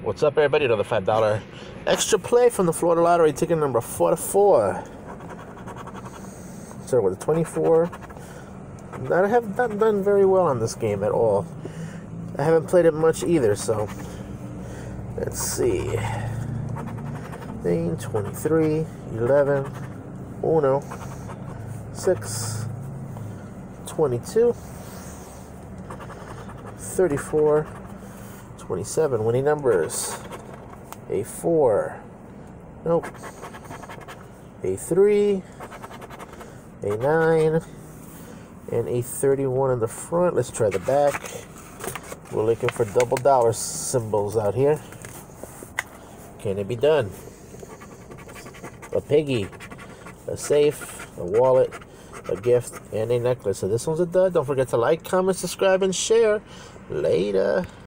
What's up, everybody? Another $5 extra play from the Florida Lottery, ticket number 44. Start with a 24. I have not done very well on this game at all. I haven't played it much either, so let's see. 23, 11, 1, 6, 22, 34, 27. Winning numbers: a 4, nope, a 3, a 9, and a 31 in the front. Let's try the back. We're looking for double dollar symbols out here. Can it be done? A piggy, a safe, a wallet, a gift, and a necklace. So this one's a dud. Don't forget to like, comment, subscribe, and share. Later.